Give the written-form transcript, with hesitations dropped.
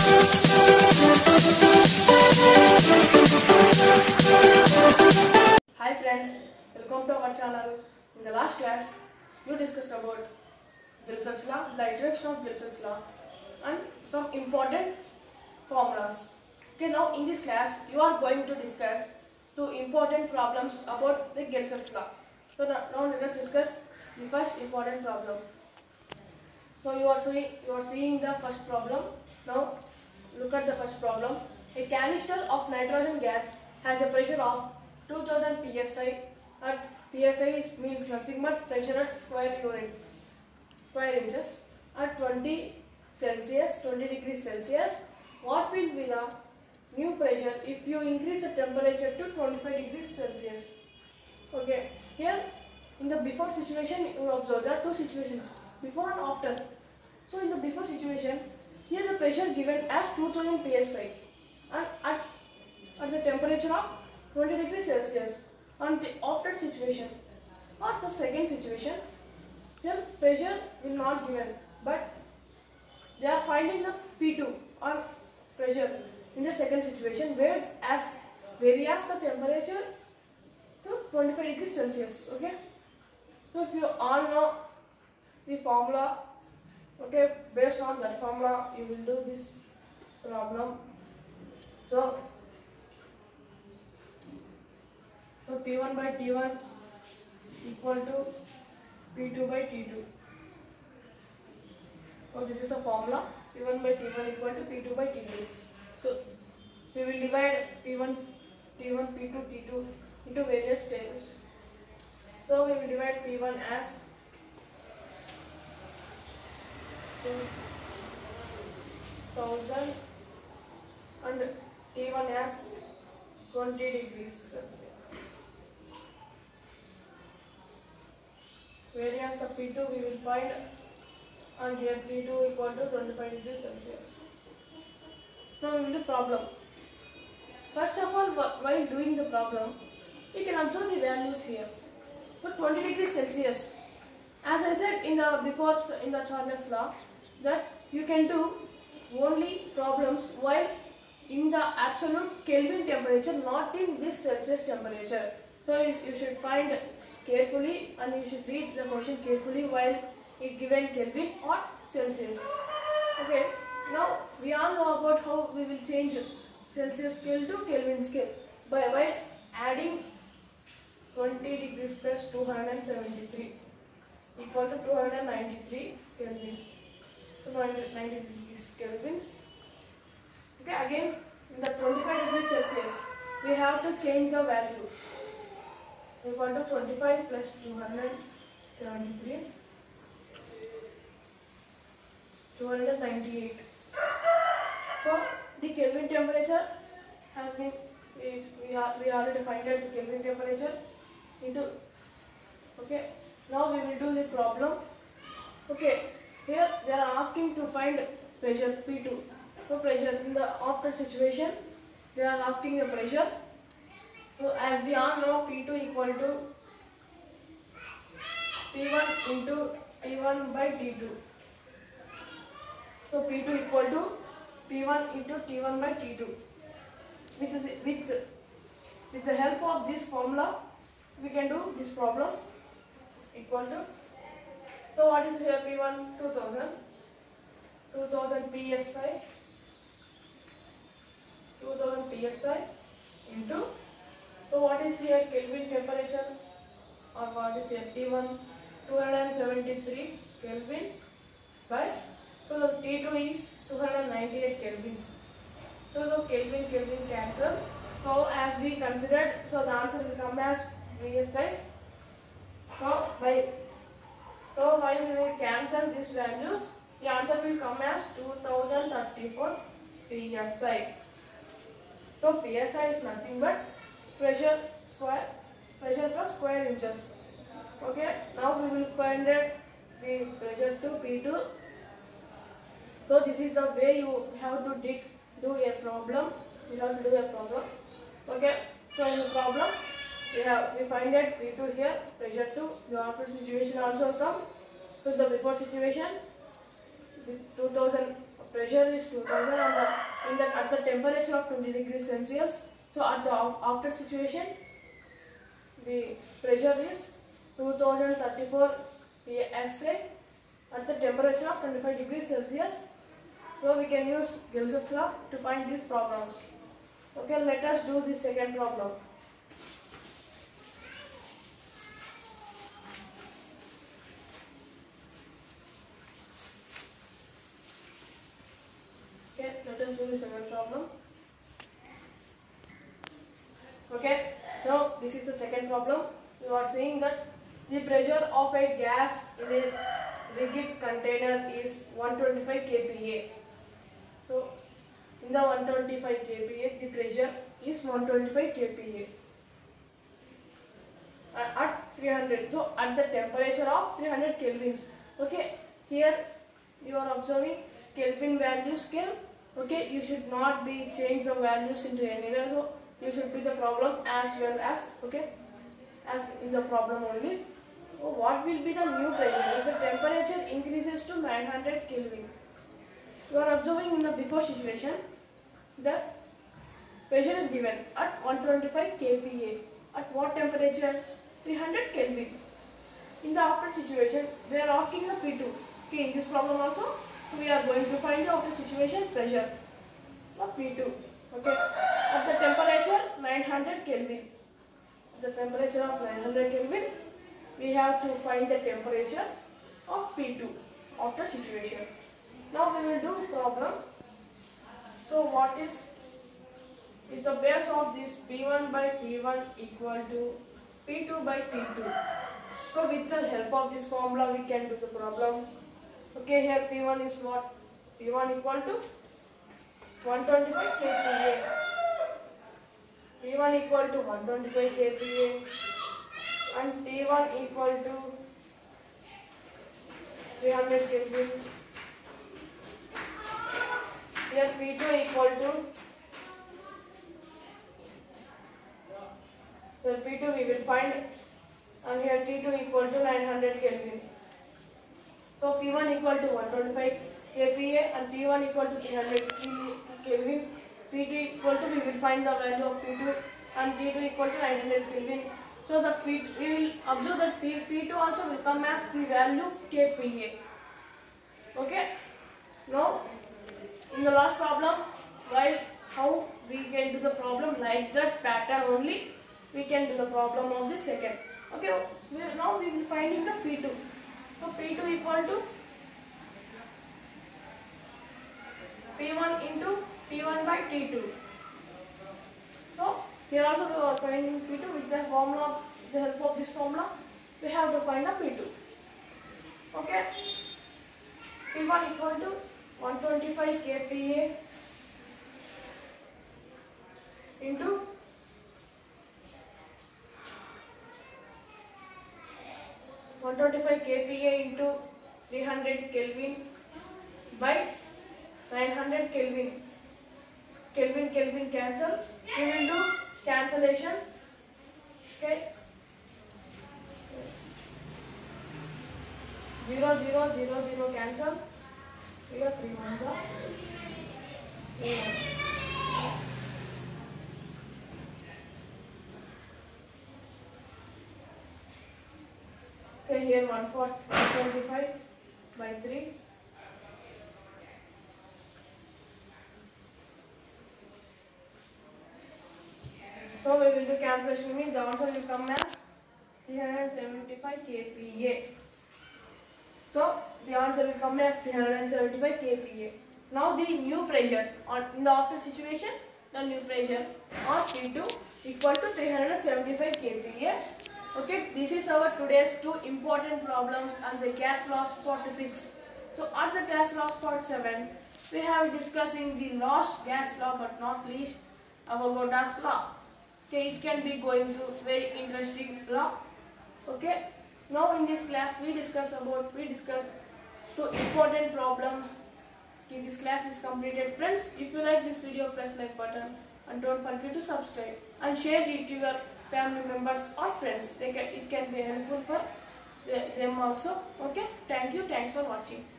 Hi friends, welcome to our channel. In the last class, we discussed about Wilson's law, the introduction of Wilson's law, and some important formulas. Okay, now in this class, you are going to discuss two important problems about the Wilson's law. So now let us discuss the first important problem. So you are seeing the first problem. Now look at the first problem. A canister of nitrogen gas has a pressure of 2000 psi. At psi means nothing but pressure at square inches at 20 degrees Celsius. What will be the new pressure if you increase the temperature to 25 degrees Celsius? Okay, here in the before situation you observe there are two situations, before and after. So in the before situation, here the pressure given as 2000 psi and at the temperature of 20 degrees Celsius. And the after situation, what's the second situation? Here pressure will not given, but they are finding the P2 or pressure in the second situation where varies the temperature to 25 degrees Celsius. Okay, so if you all know the formula, okay, based on that formula you will do this problem. So P1 by T1 equal to P2 by T2. So this is the formula, P1 by T1 equal to P2 by T2. So we will divide P1, T1, P2, T2 into various stages. So we will divide P1 as 2000 and T1 as 20 degrees Celsius. Whereas the P2 we will find, and here T2 equal to 25 degrees Celsius. Now we will do problem. First of all, while doing the problem, you can observe the values here. So 20 degrees Celsius, as I said in the Charles law, that you can do only problems while in the absolute Kelvin temperature, not in this Celsius temperature. So you should find carefully and you should read the question carefully while it given Kelvin or Celsius. Okay, now we all know about how we will change Celsius scale to Kelvin scale by adding 20 degrees plus 273 equal to 293 kelvins. 290 degrees kelvins. Okay, again in the 25 degrees Celsius we have to change the value. Equal to 25 plus 273, 298. So the Kelvin temperature has been, we already find out the Kelvin temperature into. Okay, now we will do the problem. Okay, here they are asking to find pressure P2. So pressure in the after situation, they are asking the pressure. So as we all know, P2 equal to P1 into T1 by T2. So P2 equal to P1 into T1 by T2. With the help of this formula, we can do this problem. Equal to, so what is here P1? 2000 psi, 2000 psi into, so what is here Kelvin temperature, or what is here T1? 273 kelvins by, so the T2 is 298 kelvins. So the Kelvin cancel. So as we considered, so the answer will come as VSI. So while we will cancel these values, the answer will come as 2034 psi. So psi is nothing but pressure per square inches. Okay, now we will find the pressure to P2. So this is the way you have to do a problem. You have to do a problem. Okay, so in the problem we find that P2 here, pressure 2, the after situation also come. So the before situation, this 2000 pressure is 2000 at the temperature of 20 degrees Celsius. So at the after situation, the pressure is 2034 PSI at the temperature of 25 degrees Celsius. So we can use Gilson's law to find these problems. Okay, let us do the second problem. Okay, let us do the second problem. Okay, now this is the second problem. You are saying that the pressure of a gas in a rigid container is 125 kPa. So in the 125 kPa, the pressure is 125 kPa at 300. So at the temperature of 300 kelvins. Okay, here you are observing Kelvin value scale. Okay, you should not be change the values into anywhere. So you should do the problem as well as, okay, as in the problem only. So what will be the new pressure if the temperature increases to 900 Kelvin? You are observing in the before situation that pressure is given at 125 kPa. At what temperature? 300 Kelvin. In the after situation, they are asking the P2. Okay, in this problem also, we are going to find the after situation pressure of P2. Okay, at the temperature 900 Kelvin. The temperature of 900 Kelvin, we have to find the temperature of P2 after situation. Now we will do problem. So what is the base of this P1 by P1 equal to P2 by P2. So with the help of this formula we can do the problem. Okay, here P1 is what? P1 equal to 125 kPa. P1 equal to 125 kPa and T1 equal to 300 Kelvin. Here P2 equal to, here P2 we will find, and here T2 equal to 900 Kelvin. So P1 equal to 125 kPa and T1 equal to 300 Kelvin. P2 equal to, we will find the value of P2 and T2 equal to 900 Kelvin. So the we will observe that P2 also will come as the value kPa. Okay. Now in the last problem, while how we can do the problem like that pattern only, we can do the problem of the second. Okay. Now we will find the P2. So P2 equal to P1 into T1 by T2. So here also we are finding P2 with the formula, with the help of this formula, we have to find the P2. Okay. P1 equal to 125 kPa into 125 kPa into 300 Kelvin by 900 Kelvin. Kelvin cancel. We will do cancellation. Okay. 0 0 0 0 cancel. Here 3 ones are 3 1. Okay, here 125 by 3. So we will do cancellation, means the answer will come as 375 kPa. So the answer will come as 375 kPa. Now the new pressure in the after situation, the new pressure on P2 equal to 375 kPa. Okay, this is our today's two important problems on the gas laws part 6. So at the gas laws part 7, we have discussing the last gas law but not least Avogadro's law. Okay, it can be going to very interesting law. Okay, now in this class we discuss two important problems. Okay, this class is completed. Friends, if you like this video, press like button and don't forget to subscribe and share it to your family members or friends. It can be helpful for them also. Okay, thank you. Thanks for watching.